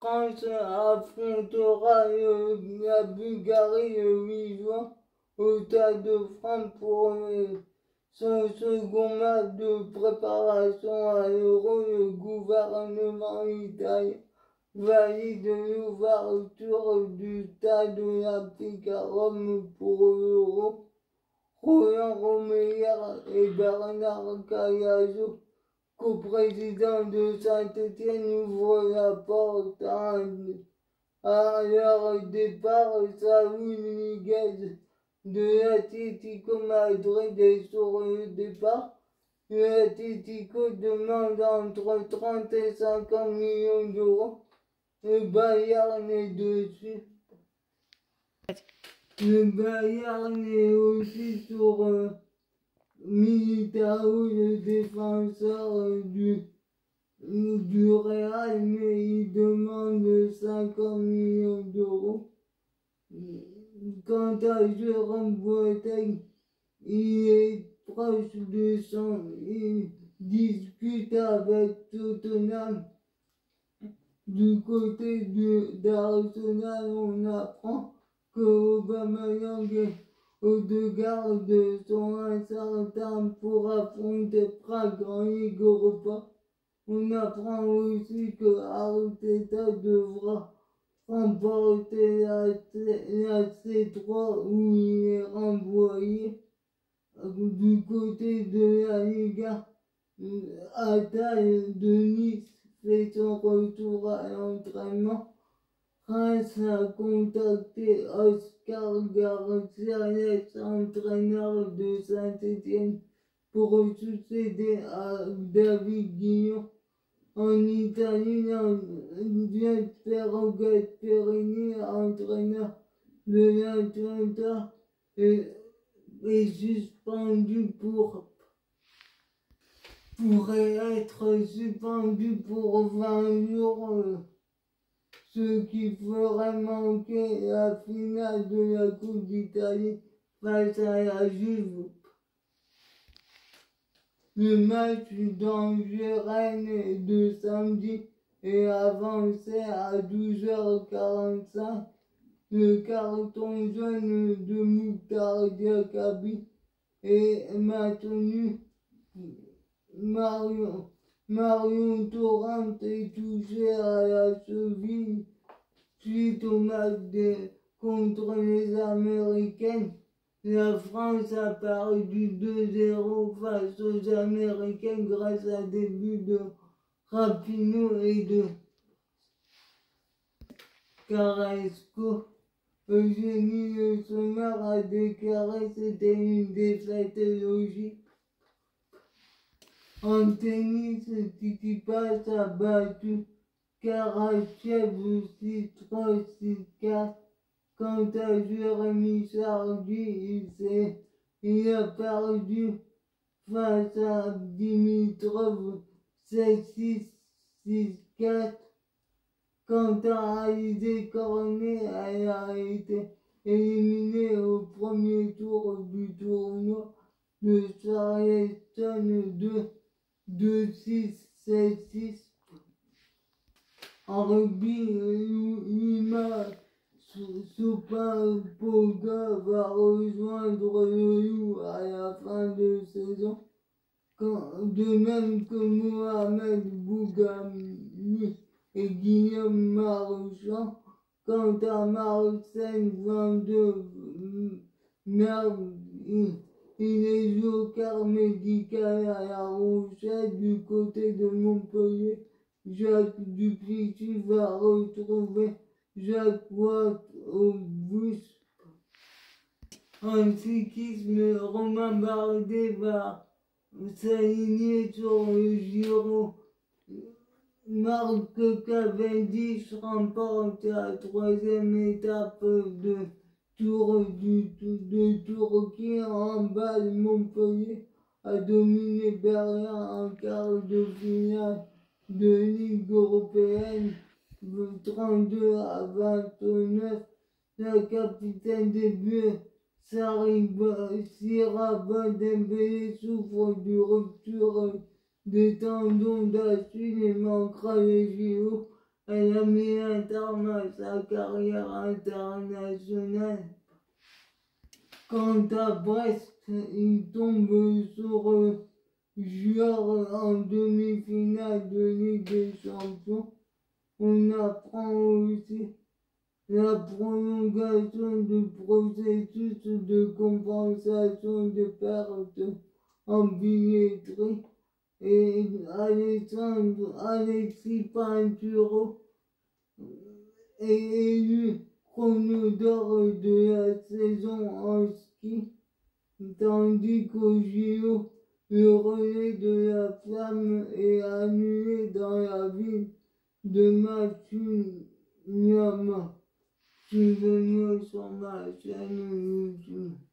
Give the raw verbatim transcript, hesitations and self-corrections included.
France affrontera euh, la Bulgarie le huit juin au Stade de France pour euh, son second match de préparation à l'Euro. Le gouvernement italien valide l'ouverture du stade olympique à Rome pour l'Euro. Roland Romeyer et Bernard Cayazo, co-président de Saint-Étienne, ouvrent la porte à, à leur départ. Saúl Ñíguez de l'Atlético Madrid est sur le départ. L'Atlético demande entre trente et cinquante millions d'euros. Le Bayern est dessus. Le Bayern est aussi sur euh, Militao, le défenseur euh, du, du Real, mais il demande cinquante millions d'euros. Quant à Jérôme Boateng, il est proche de son... Il discute avec Tottenham. Du côté d'Arsenal, on apprend que Aubameyang et Odegaard sont incertains pour affronter Prague en Ligue Europa. On apprend aussi que Arteta devra remporter la, la C trois où il est renvoyé. Du côté de la Liga, Attal de Nice fait son retour à l'entraînement. Reims a contacté Oscar Garcia, l'ex-entraîneur de Saint-Étienne, pour succéder à David Guillon. En Italie, Gianpiero Gasperini, entraîneur de l'Atalanta, est, est suspendu pour pourrait être suspendu pour vingt jours. Euh, ce qui ferait manquer la finale de la Coupe d'Italie face à la Juve. Le match d'Angers-Rennes de samedi est avancé à douze heures quarante-cinq. Le carton jaune de Mouktar Diakabi est maintenu. Marion, Marion Torrent est touché à la cheville suite au match de, contre les Américaines. La France a perdu deux zéro face aux Américaines grâce à des buts de Rapinoe et de Carrasco. Eugénie Le Sommer a déclaré que c'était une défaite logique. En tennis, Tsitsipas a battu Karatsev six trois six quatre. Quant à Jérémy Chardy, il, il a perdu face à Dimitrov sept six six quatre. Quant à Alizé Cornet, elle a été éliminée au premier tour du tournoi de Charleston deux deux six sept six. En rugby, Lima Sopapoga va rejoindre le Loup à la fin de saison, quand, de même que Mohamed Bougami et Guillaume Marchand. Quant à Marcel vingt-deux, merde, il, il est joker médical à La Rochelle. Du côté de Montpellier, Jacques Duplessis va retrouver Jacques Watt au bus. En cyclisme, Romain Bardet va s'aligner sur le Giro. Marc Cavendish remporte la troisième étape de Tour du, de Turquie. En balle, Montpellier a dominé Berlin en quart de finale de Ligue européenne. trente-deux à vingt-neuf, la capitaine des Bleus, Siraba Dembélé, souffre d'une rupture des tendons d'Achille et manquera les J O. Elle a mis un terme à sa carrière internationale. Quant à Brest, il tombe sur euh, Joueur en demi-finale de Ligue des Champions. On apprend aussi la prolongation du processus de compensation de pertes en billetterie et Alessandro Alexis Pinturo est élu chrono d'or de la saison en ski, tandis qu'au J O, le relais de la flamme est annulé dans la ville de Matsunyama. Suivez-moi sur ma chaîne YouTube.